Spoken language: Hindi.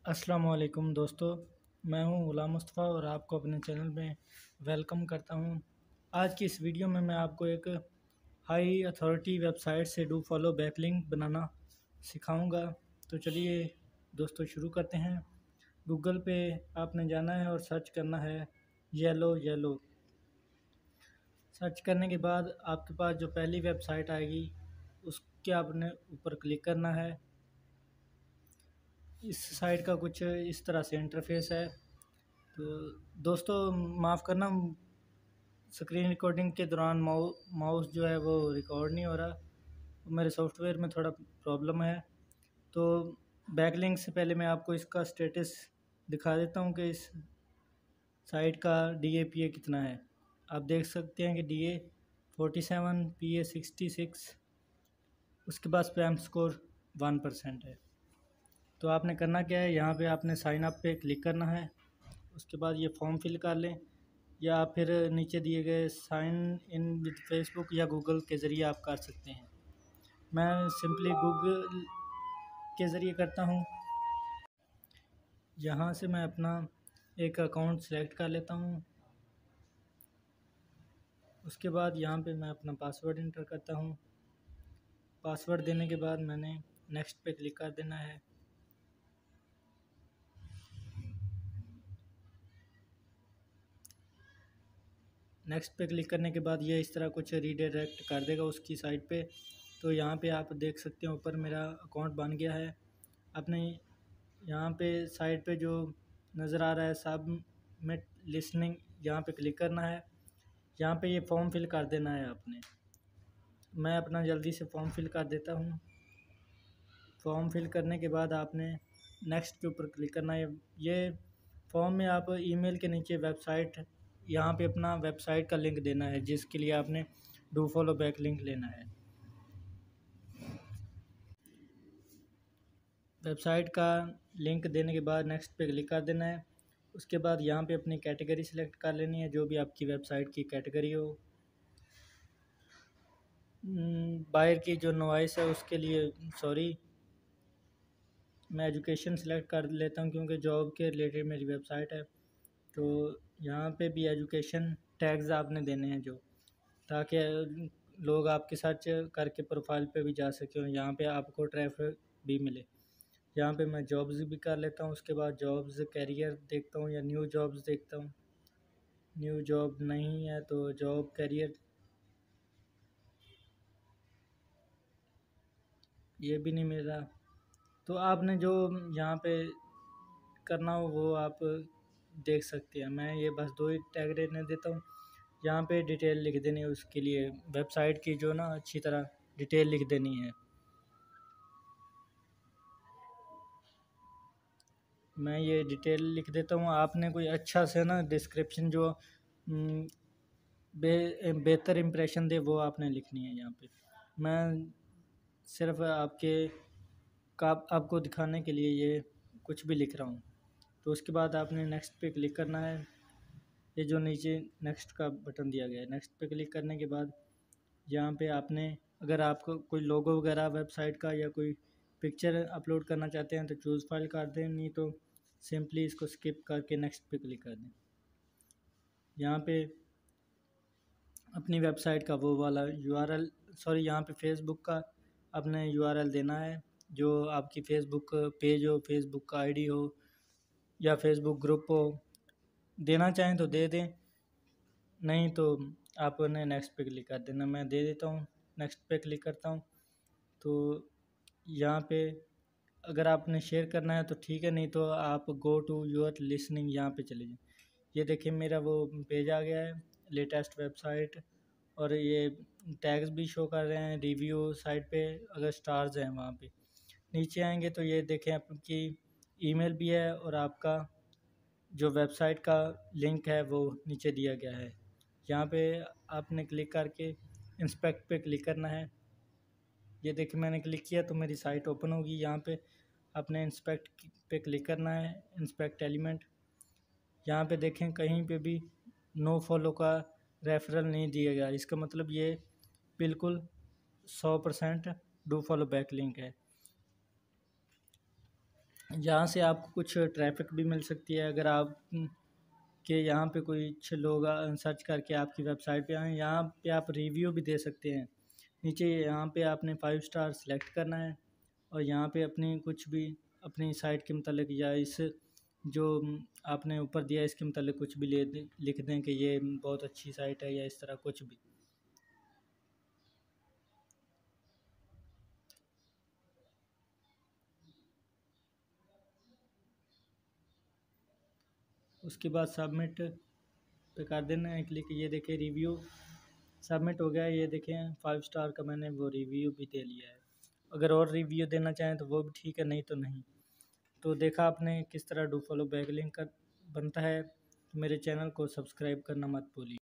अस्सलाम वालेकुम दोस्तों। मैं हूं गुलाम मुस्तफ़ा और आपको अपने चैनल में वेलकम करता हूं। आज की इस वीडियो में मैं आपको एक हाई अथॉरिटी वेबसाइट से डू फॉलो बैकलिंक बनाना सिखाऊंगा। तो चलिए दोस्तों शुरू करते हैं। गूगल पे आपने जाना है और सर्च करना है येलो येलो। सर्च करने के बाद आपके पास जो पहली वेबसाइट आएगी उसके आपने ऊपर क्लिक करना है। इस साइट का कुछ इस तरह से इंटरफेस है। तो दोस्तों माफ़ करना, स्क्रीन रिकॉर्डिंग के दौरान माउस जो है वो रिकॉर्ड नहीं हो रहा। मेरे सॉफ्टवेयर में थोड़ा प्रॉब्लम है। तो बैकलिंक से पहले मैं आपको इसका स्टेटस दिखा देता हूँ कि इस साइट का DAPA कितना है। आप देख सकते हैं कि DA 47, PA 66, उसके बाद स्पैम स्कोर 1% है। तो आपने करना क्या है, यहाँ पे आपने साइन अप पे क्लिक करना है। उसके बाद ये फॉर्म फिल कर लें, या फिर नीचे दिए गए साइन इन विद फेसबुक या गूगल के ज़रिए आप कर सकते हैं। मैं सिंपली गूगल के ज़रिए करता हूँ। यहाँ से मैं अपना एक अकाउंट सेलेक्ट कर लेता हूँ। उसके बाद यहाँ पे मैं अपना पासवर्ड इंटर करता हूँ। पासवर्ड देने के बाद मैंने नेक्स्ट पे क्लिक कर देना है। नेक्स्ट पे क्लिक करने के बाद ये इस तरह कुछ रीडायरेक्ट कर देगा उसकी साइट पे। तो यहाँ पे आप देख सकते हैं ऊपर मेरा अकाउंट बन गया है। आपने यहाँ पे साइट पे जो नज़र आ रहा है सबमिट लिसनिंग, यहाँ पे क्लिक करना है। यहाँ पे ये फॉर्म फिल कर देना है आपने। मैं अपना जल्दी से फॉर्म फिल कर देता हूँ। फॉर्म फिल करने के बाद आपने नेक्स्ट के ऊपर क्लिक करना है। ये फॉर्म में आप ईमेल के नीचे वेबसाइट, यहाँ पे अपना वेबसाइट का लिंक देना है जिसके लिए आपने डू फॉलो बैक लिंक लेना है। वेबसाइट का लिंक देने के बाद नेक्स्ट पे क्लिक कर देना है। उसके बाद यहाँ पे अपनी कैटेगरी सिलेक्ट कर लेनी है, जो भी आपकी वेबसाइट की कैटेगरी हो। बायर की जो नॉइस है उसके लिए सॉरी, मैं एजुकेशन सेलेक्ट कर लेता हूँ क्योंकि जॉब के रिलेटेड मेरी वेबसाइट है। तो यहाँ पे भी एजुकेशन टैग्स आपने देने हैं जो, ताकि लोग आपके सर्च करके प्रोफाइल पे भी जा सकें, यहाँ पे आपको ट्रैफिक भी मिले। यहाँ पे मैं जॉब्स भी कर लेता हूँ। उसके बाद जॉब्स कैरियर देखता हूँ या न्यू जॉब्स देखता हूँ। न्यू जॉब नहीं है तो जॉब कैरियर, ये भी नहीं मिल रहा। तो आपने जो यहाँ पे करना हो वो आप देख सकते हैं। मैं ये बस 2 ही टैग रहने देता हूँ। यहाँ पे डिटेल लिख देनी है, उसके लिए वेबसाइट की जो ना अच्छी तरह डिटेल लिख देनी है। मैं ये डिटेल लिख देता हूँ। आपने कोई अच्छा से ना डिस्क्रिप्शन जो बेहतर इम्प्रेशन दे वो आपने लिखनी है यहाँ पे। मैं सिर्फ आपको दिखाने के लिए ये कुछ भी लिख रहा हूँ। तो उसके बाद आपने नेक्स्ट पे क्लिक करना है। ये जो नीचे नेक्स्ट का बटन दिया गया है, नेक्स्ट पे क्लिक करने के बाद यहाँ पे आपने, अगर आपको कोई लोगो वगैरह वेबसाइट का या कोई पिक्चर अपलोड करना चाहते हैं तो चूज़ फाइल कर दें, नहीं तो सिंपली इसको स्किप करके नेक्स्ट पे क्लिक कर दें। यहाँ पे अपनी वेबसाइट का वो वाला URL, सॉरी यहाँ पे फेसबुक का अपने URL देना है, जो आपकी फेसबुक पेज हो, फेसबुक का ID हो या फेसबुक ग्रुप हो। देना चाहें तो दे दें, नहीं तो आपने नेक्स्ट पे क्लिक कर देना। मैं दे देता हूँ, नेक्स्ट पे क्लिक करता हूँ। तो यहाँ पे अगर आपने शेयर करना है तो ठीक है, नहीं तो आप गो टू योर लिसनिंग यहाँ पे चले जाएं। ये देखिए मेरा वो पेज आ गया है, लेटेस्ट वेबसाइट, और ये टैग्स भी शो कर रहे हैं। रिव्यू साइट पे अगर स्टार्स हैं वहाँ पे नीचे आएंगे तो ये देखें आपकी ईमेल भी है और आपका जो वेबसाइट का लिंक है वो नीचे दिया गया है। यहाँ पे आपने क्लिक करके इंस्पेक्ट पे क्लिक करना है। ये देखिए मैंने क्लिक किया तो मेरी साइट ओपन होगी। यहाँ पे आपने इंस्पेक्ट पे क्लिक करना है, इंस्पेक्ट एलिमेंट। यहाँ पे देखें कहीं पे भी नो फॉलो का रेफरल नहीं दिया गया, इसका मतलब ये बिल्कुल 100% डू फॉलो बैक लिंक है। जहाँ से आपको कुछ ट्रैफिक भी मिल सकती है। अगर आप के यहाँ पे कुछ लोग सर्च करके आपकी वेबसाइट पे आए, यहाँ पे आप रिव्यू भी दे सकते हैं। नीचे यहाँ पे आपने 5 स्टार सेलेक्ट करना है और यहाँ पे अपनी कुछ भी अपनी साइट के मतलब या इस जो आपने ऊपर दिया है इसके मतलब कुछ भी लिख दें कि ये बहुत अच्छी साइट है या इस तरह कुछ भी। उसके बाद सबमिट पे कर देना है क्लिक। ये देखें रिव्यू सबमिट हो गया है। ये देखें 5 स्टार का मैंने वो रिव्यू भी दे लिया है। अगर और रिव्यू देना चाहें तो वो भी ठीक है, नहीं तो नहीं। तो देखा आपने किस तरह डू फॉलो बैक लिंक कर बनता है। तो मेरे चैनल को सब्सक्राइब करना मत भूलिए।